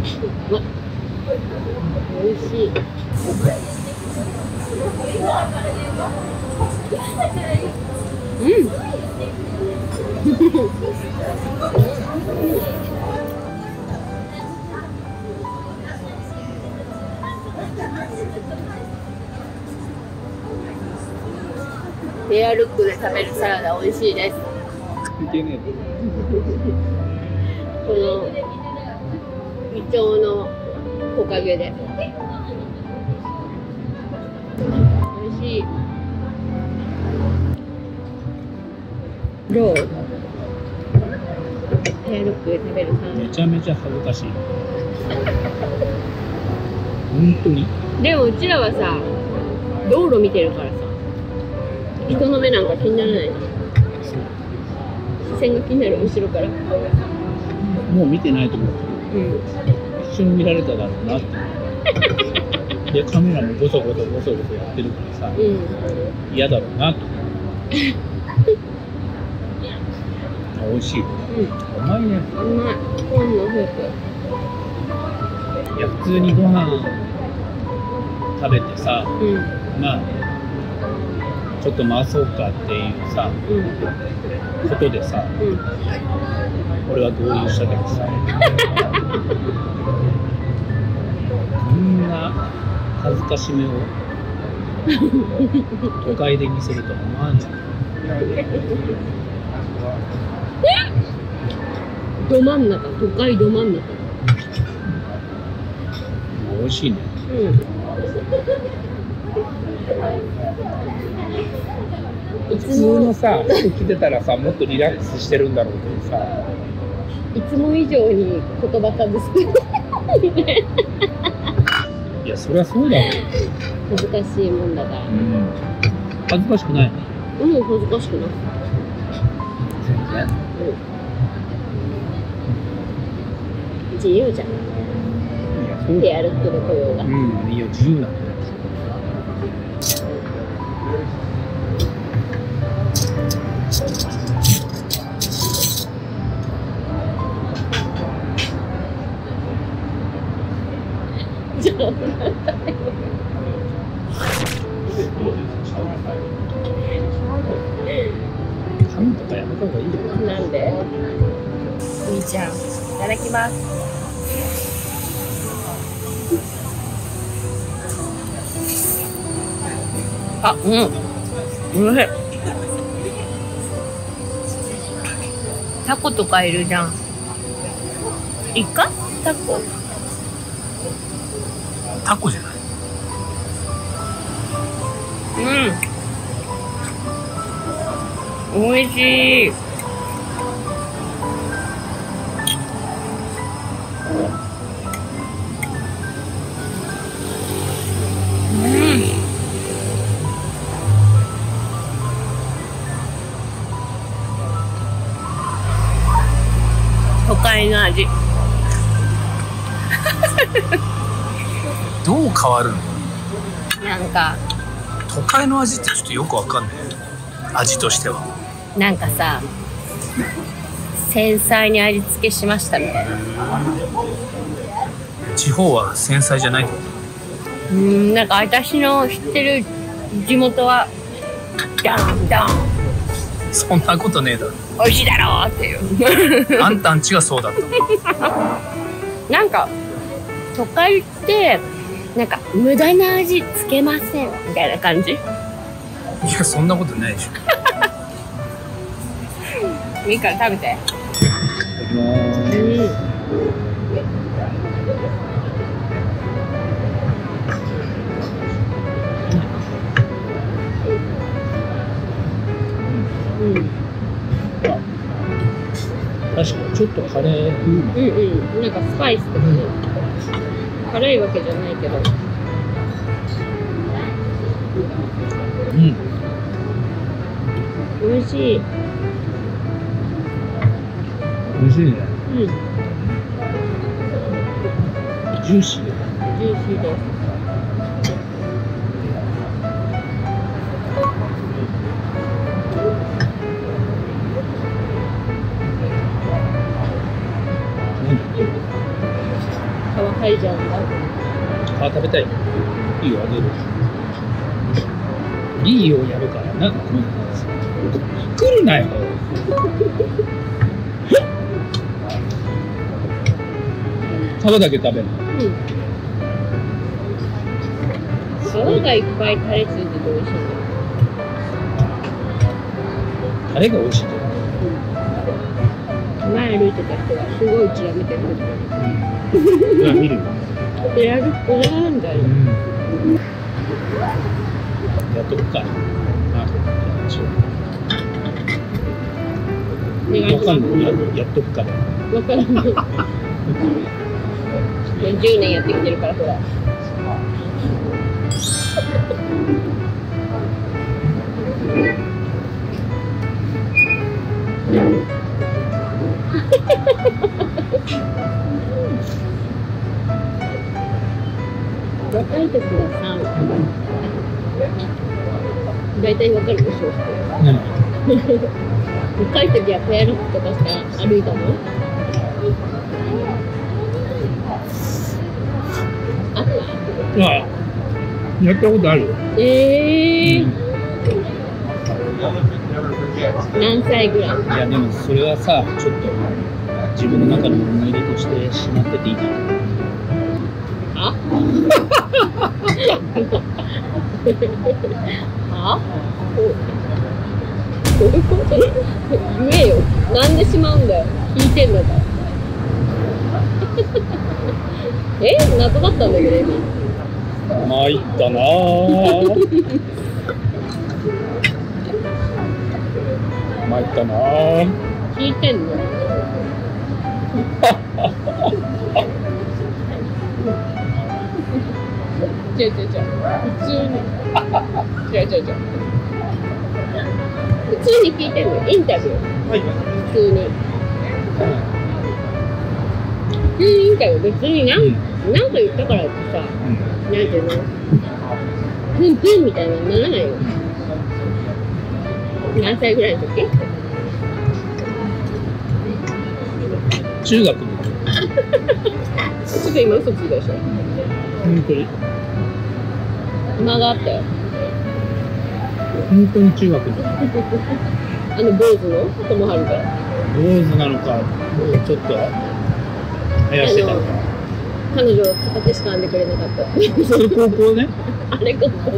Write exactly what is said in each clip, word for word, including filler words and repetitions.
美味しい。うん。ペアルックで食べるサラダ美味しいです。 いけねえ。 このイチョウのおかげで美味しい。どう？ペアルックで食べるサラダ。 めちゃめちゃ恥ずかしい。本当に。 でもうちらはさ、道路見てるからさ、人の目なんか気にならない。視線が気になる、後ろから。 もう見てないと思う。 うん。 一瞬見られただろうなって。で、カメラもボソボソボソボソやってるからさ、 うん、 嫌だろうなと。美味しい。うん、うまいね。 うまい。コーンのスープ。 いや、普通にご飯食べてさ、 うん、 まあちょっと回そうかっていうさ、うん、ことでさ、うん、俺は合流したけどさ、こんな恥ずかしめを都会で見せるとは思わない。 ど真ん中、都会ど真ん中。 美味しいね。うん。普通のさ、服着てたらさ、もっとリラックスしてるんだろうけどさ、 いつも以上に言葉数少ない。 いや、そりゃそうだよ。 恥ずかしいもんだから。うん、 恥ずかしくない。 うん、恥ずかしくない。 全然。 うん、自由じゃん。ペアルックで来ようが。うん、 いいよ、自由なんだよ。噛むとかやめた方がいいよ。 なんで？みーちゃん、いただきます。あ、うん。おいしい。タコとかいるじゃん。イカ？タコ？ タコじゃない。 うん。おいしい。都会の味。 どう変わるの？ なんか都会の味ってちょっとよくわかんない。味としては。 なんかさ、繊細に味付けしましたみたいな。 地方は繊細じゃないってこと？ うん、なんか私の知ってる地元はダンダン。 そんなことねえだろ。 美味しいだろうっていう。 あんたんちがそうだった。 なんか都会ってなんか無駄な味つけませんみたいな感じ。いや、そんなことないでしょ。 いいから食べて。うん。うん。 確かにちょっとカレー風味。 うんうん。なんかスパイスとかね。辛いわけじゃないけど。 うん。 美味しい。 美味しいね。 うん。 ジューシー。 ジューシーです。 いじゃんだ。 皮食べたい。いいよ、あげる。いいよ、やるからな。来るなよ。皮だけ食べる。 うん。皮がいっぱいタレついてて美味しいんだよ。 タレが美味しい。 前歩いてた人がすごいうちら見てる。 うん。見るよ。 でやるこれなんだよ。 やっとくか。あ、 お願いします。 わかんない。やっとくか。 わかんない。じゅうねんやってきてるからほら。若い時はさ、大体わかるでしょ。 何？ 若い時はペアルックとかして歩いたの？あった？ ああ、やったことあるよ。 えー。うん、何歳ぐらい？ いやでもそれはさ、ちょっと自分の中の思い出としてしまってていいかな。 は？は？どういうこと？言えよ。なんでしまうんだよ。聞いてんのか。え？謎だったんだけど今。 参ったなぁ。参ったなぁ。 聞いてんの？違う違う違う。普通に。違う違う違う。普通に聞いてるの。インタビュー。普通に。普通にインタビュー。別になん、うん、なんか言ったからってさ、うん、なんていうの？プンプンみたいなのならないよ。何歳ぐらいの時？ 中学の時。 ちょっと今嘘ついたでしょ。 本当に。 間があったよ。 本当に中学の時。 あの坊主の友春が。 坊主なのか、もうちょっと生やしてたのか。 彼女は片手しか編んでくれなかった。 それ高校ね。 あれ高校だった。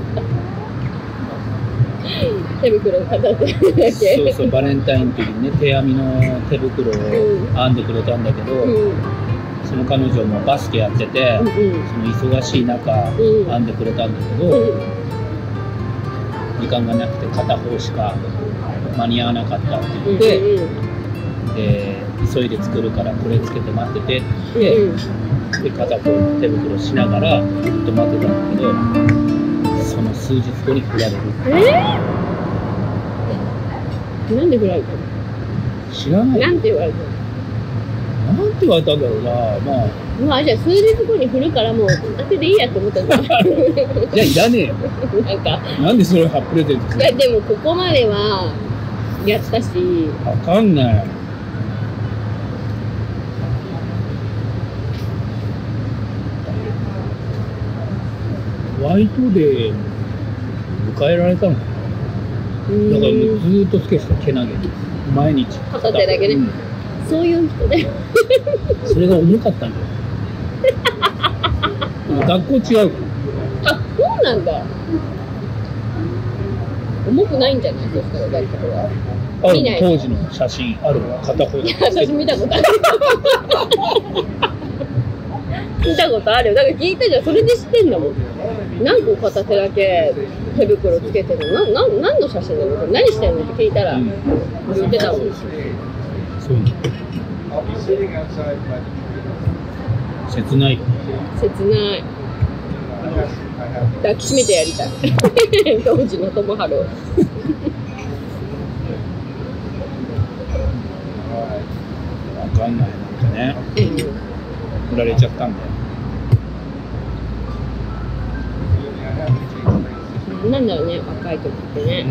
手袋を片手だけ。 そうそう、バレンタインの時にね、手編みの手袋を編んでくれたんだけど、うん、その彼女もバスケやってて、うんうん、その忙しい中、うん、編んでくれたんだけど、うん、時間がなくて片方しか間に合わなかったって言って、うんうん、で急いで作るからこれつけて待っててって言って、うん、で片方手袋しながらずっと待ってたんだけど、その数日後に振られる。 えー、なんで振られたの？ 知らない。 なんて言われたの？ なんて言われたんだろうな。まあ。 まあじゃあ数日後に振るからもう当てでいいやって思ったんだ。じゃあいらねえよ。 なんか。 なんでそれはプレゼントするの？ いやでもここまではやったし。 わかんない。ホワイトデー迎えられたのかな。だからずーっとつけてた、けなげに毎日片手だけね、うん、そういう人でそれが重かったんだよ。学校違うから。 あ、そうなんだ。重くないんじゃない？そしたら学校はある。当時の写真あるわ。片方。 いや私見たことある見たことあるよ。だから聞いたじゃん。それで知ってんだもん。何個片手だけ手袋つけてるの？な、な、何の写真なの？何してんのって聞いたら、うん、言ってたもん。 そうね。切ない。 切ない。抱きしめてやりたい。当時の友春を。わかんない。なんかね。振られちゃったんだよ。 なんだろうね、若い時ってね、うん、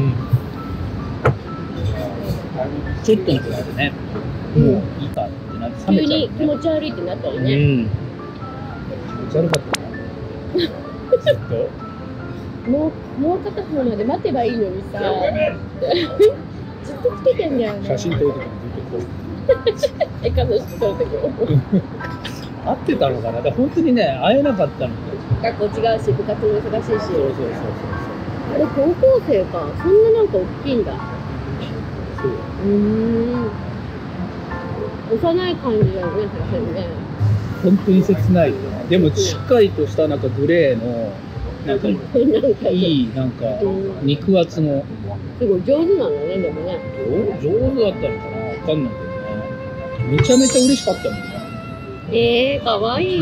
ちょっとのくらいでね、うん、もういいかってなって冷めちゃう、ね、 急に気持ち悪いってなったりね、 うん、 ち悪かったな。ずっと。 もう、もう片方まで待てばいいのにさ。ずっとつけてんだよね。 写真撮るときもずっとこう。 え、彼女撮るときも。 会ってたのかな。だから本当にね、会えなかったの。 学校違うし、部活も忙しいし。 そうそうそうそう。 あれ、高校生か。そんななんか大きいんだ。 そう。 うーん。幼い感じだよね、確かにね。 本当に切ないよね。でもしっかりとしたなんかグレーのなんかいいなんか肉厚の。 すごい上手なんだね、でもね。 上手だったのかな、わかんないけどね。めちゃめちゃ嬉しかったもんね。 えー、かわいい。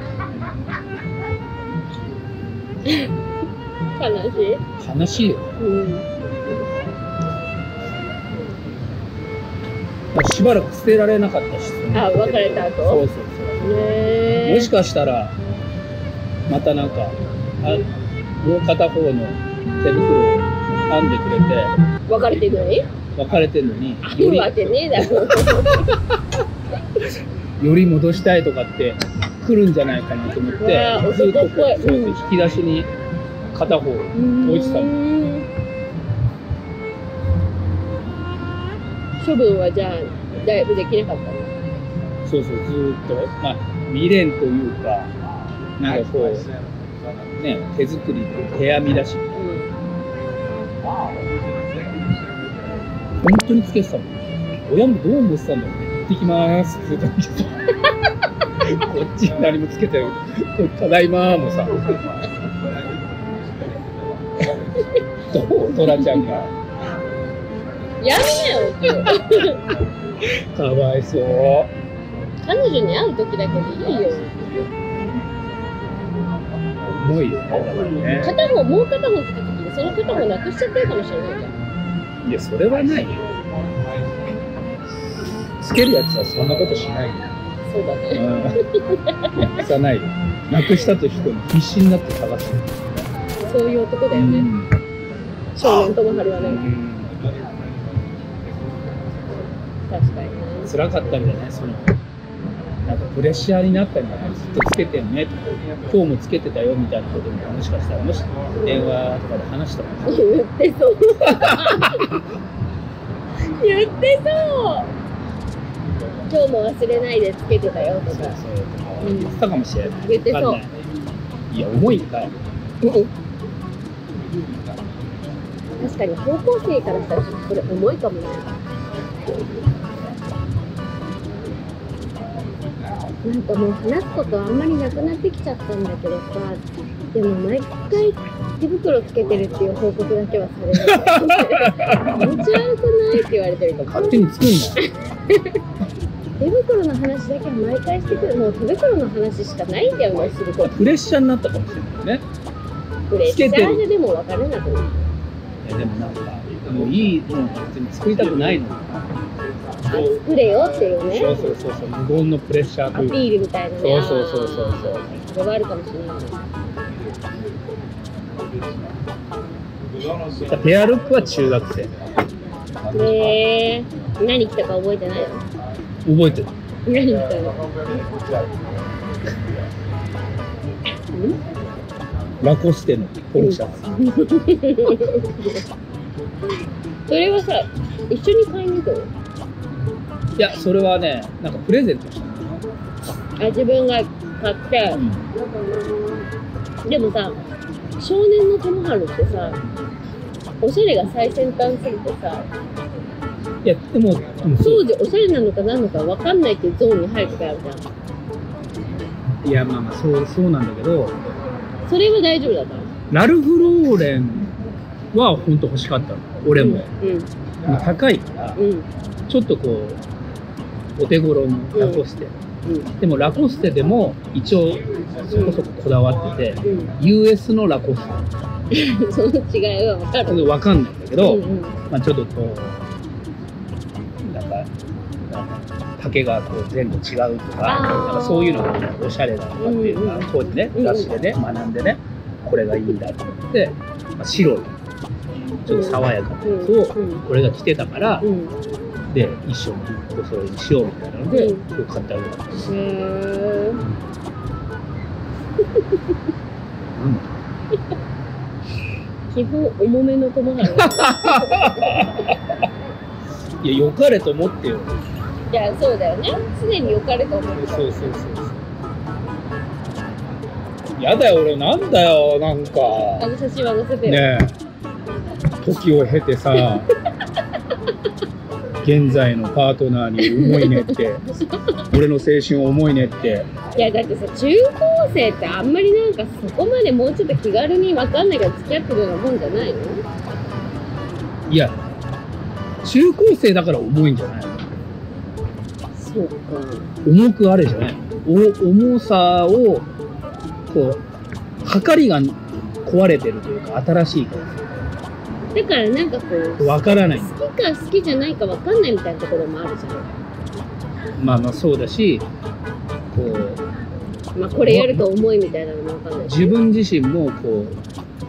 悲しい。 悲しいよね。 うん。 しばらく捨てられなかったし。 あ、別れた後。 そうそうそう。 ね。 もしかしたらまたなんかあもう片方の手袋を編んでくれて別れてるのに別れてるのによりわけねえだろより戻したいとかって来るんじゃないかなと思ってずっとこうそう引き出しに片方置いてたの。 処分はじゃあだいぶできなかったの。 そうそう、ずーっとまあ未練というかなんかこうね手作りで手編みだし、うん、本当につけてたもん。親もどう思ってたんだろうね。行ってきまーすって言ったんだけどこっちに何もつけてるただいまーもさどうトラちゃんがやめなよかわいそう。 彼女に会う時だけでいいよ。 重いよね。 片方もう片方来た時にその片方なくしちゃってるかもしれないじゃん。 いやそれはないよ。つけるやつはそんなことしないよ。 そうだね。 なくさないよ。なくしたとしても必死になって探してる。 そういう男だよね。うん、少年とも春はね。うん、確かにね。 辛かったんじゃないその。なんかプレッシャーになったんじゃない。ずっとつけてんねとか今日もつけてたよみたいなことももしかしたらもし電話とかで話したかもしれない。 言ってそう言ってそう今日も忘れないでつけてたよとかそうそう言ってたかもしれない。 言ってそう。 いや重いんかい。 確かに高校生からしたらこれ重いかもね。なんかもう話すことあんまりなくなってきちゃったんだけどさ、でも毎回手袋つけてるっていう報告だけはされる気持ち悪くないって言われてるかも。 勝手に作んな手袋の話だけは毎回してくる。もう手袋の話しかないんだよね。するとプレッシャーになったかもしれないね。 プレッシャーででも分からなくなる。 いやでもなんかもういいもう別に作りたくないの。 作れよっていうね。 そうそうそうそう無言のプレッシャーというアピールみたいなね。 そうそうそうそうそう。 それはあるかもしれない。 ペアルックは中学生。 へえー、何着たか覚えてないの？ 覚えてる。 何着たの？ ラコステのポロシャツ。 それはさ、一緒に買いに行くの？ いや、それはね、なんかプレゼントしたの。 あ、自分が買って、うん、でもさ、少年の友春ってさ、おしゃれが最先端すぎてさ、 いや、でも、 当時おしゃれなのか何のか分かんないっていうゾーンに入る時あるじゃん。いや、まあまあ、そう、そうなんだけど、 それは大丈夫だったの？ ラルフ・ローレンは本当欲しかったの、俺も。うんうん、高いから、うん、ちょっとこう、お手頃のラコステ、うんうん、でもラコステでも一応そこそここだわってて、うん、ユーエス のラコステその違いは分かる？ 分かんないんだけど、うんうん、まあ、ちょっとこうなんか丈がこう前後違うとか、なんかそういうのがおしゃれだとかっていうのが当時ね雑誌でね学んでねこれがいいんだと思って、まあ、白いちょっと爽やかなやつをこれが着てたから、うん、で一緒にお揃いにしようみたいなので、うん、買ってあげたんです。へー。 基本重めの友達。 いや、良かれと思ってよ。 いや、そうだよね。常に良かれと思って。 そうそうそうそう。やだよ、俺、なんだよ、なんか。 あの写真は載せてよ。 ねえ。時を経てさ。現在のパートナーに思いねって。俺の青春を思いねって。 いや、だってさ、中高生ってあんまりなんかそこまでもうちょっと気軽に分かんないから付き合ってるようなもんじゃないの？ いや、中高生だから重いんじゃないの？ そうか。 重くあれじゃないの？お重さをこう測りが壊れてるというか、新しいから。 だからなんかこう分からない。 好きか好きじゃないか分かんないみたいなところもあるじゃん。 まあまあそうだし、こう。 まあこれやると重いみたいなのも分かんない。 自分自身もこう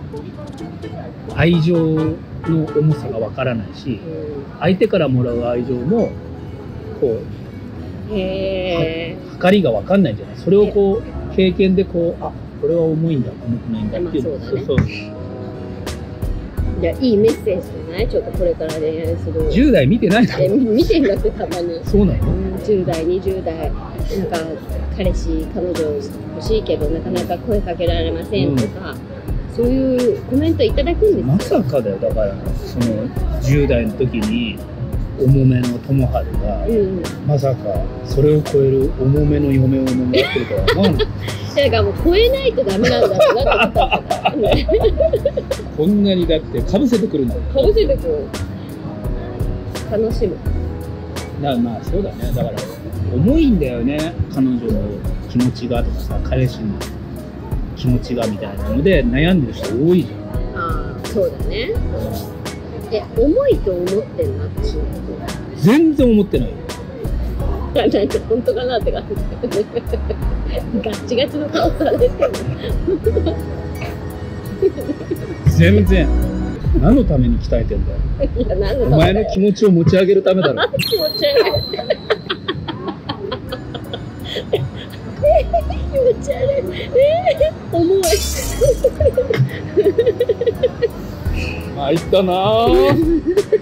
愛情の重さが分からないし、うん、相手からもらう愛情もこうへー測りが分かんないじゃない。それをこう経験でこう、あ、これは重いんだ、重くないんだっていうの。 まあそうだね。 そうそう。 いや、いいメッセージじゃない？ちょっとこれから恋愛する。 じゅう代見てないだろ。 見てんだってたまに。 そうなの？ うん、じゅう代、にじゅう代、なんか彼氏、彼女欲しいけどなかなか声かけられませんとか、うん、そういうコメントいただくんですよ。 まさかだよ。だからそのじゅう代の時に重めの友春が、うん、まさかそれを超える重めの嫁をもらってるとは思わない。 だからもう超えないとダメなんだろうなと思ったんだよ。 こんなにだってかぶせてくるんだよ。 かぶせてくる。楽しむ。 だからまあそうだね。だから重いんだよね。彼女の気持ちがとかさ、彼氏の気持ちがみたいなので悩んでる人多いじゃん。 ああ、そうだね。え、重いと思ってんの私のこと。 全然思ってない。 なんか本当かなって感じ。ガッチガチの顔されてる。 全然。何のために鍛えてんだよ。 いや、何のため。 お前の気持ちを持ち上げるためだろ。 気持ち悪い。気持ち悪い。えー、重い。 参ったなぁ。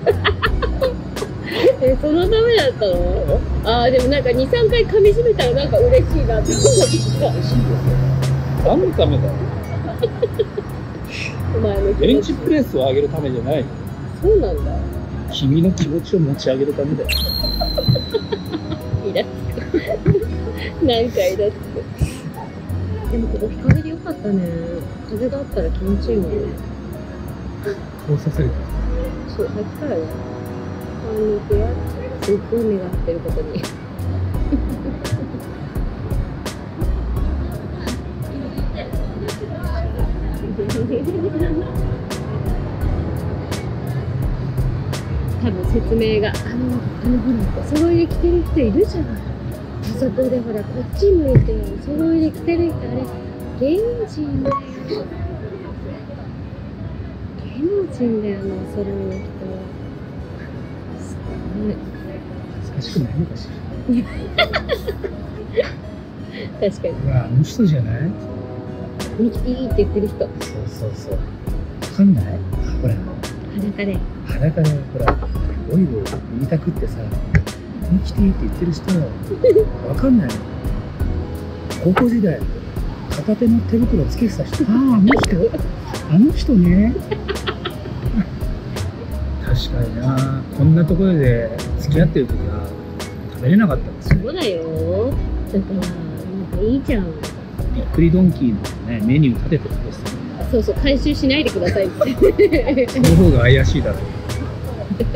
え、そのためだったの？ああ、でもなんかに、さんかい噛み締めたらなんか嬉しいなって思ってた。 嬉しいよ。何のためだよ。 お前のベンチプレスを上げるためじゃない。 そうなんだ。 君の気持ちを持ち上げるためだよ。 イラつく。なんかイラつく。でもここ日陰でよかったね。風があったら気持ちいいもんね。 こうさせる。 そう、さっきからね。こんにちは。すっごい目が合ってることに。多分説明があのあのほらお揃いで着てる人いるじゃん。あそこでほらこっち向いてお揃いで着てる人あれ芸能人だよ。芸能人だよあのお揃いの人。すごい。 恥ずかしくないのかしら。確かに。 ほらあの人じゃない？ ミキティって言ってる人。 そうそうそう。わかんない？ほら。 裸で。 裸でほらオイルを塗りたくってさ、ミキティって言ってる人わかんないの。高校時代片手の手袋つけてた人。あああの人あの人ね。確かにな。こんなところで付き合ってる時は食べれなかったんですよ。 そうだよ。だからなんかいいじゃん。 びっくりドンキーのねメニュー立ててるんですよ。 そうそう、回収しないでくださいって。 その方が怪しいだろう。 よ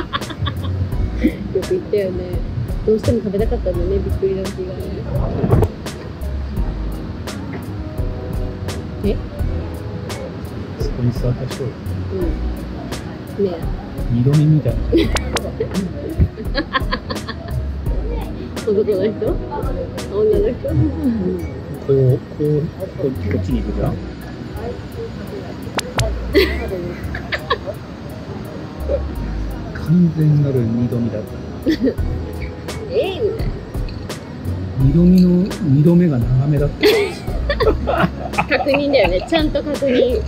く言ったよね。どうしても食べたかったんだよね、びっくりドンキーがね。え？ そこに座った人。うん。 ねえ。 二度見みたいな。 男の人？女の人？ こう、こう、こっちに行くじゃん。完全なる二度見だった。 ええみたいな。 二度見の二度目が長めだった。 確認だよね。ちゃんと確認。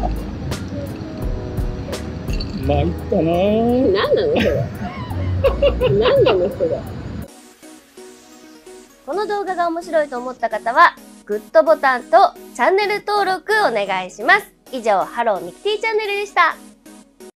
参ったなー。 何なのそれ。何なのそれ。 この動画が面白いと思った方は、グッドボタンとチャンネル登録お願いします。以上、ハローミキティチャンネルでした。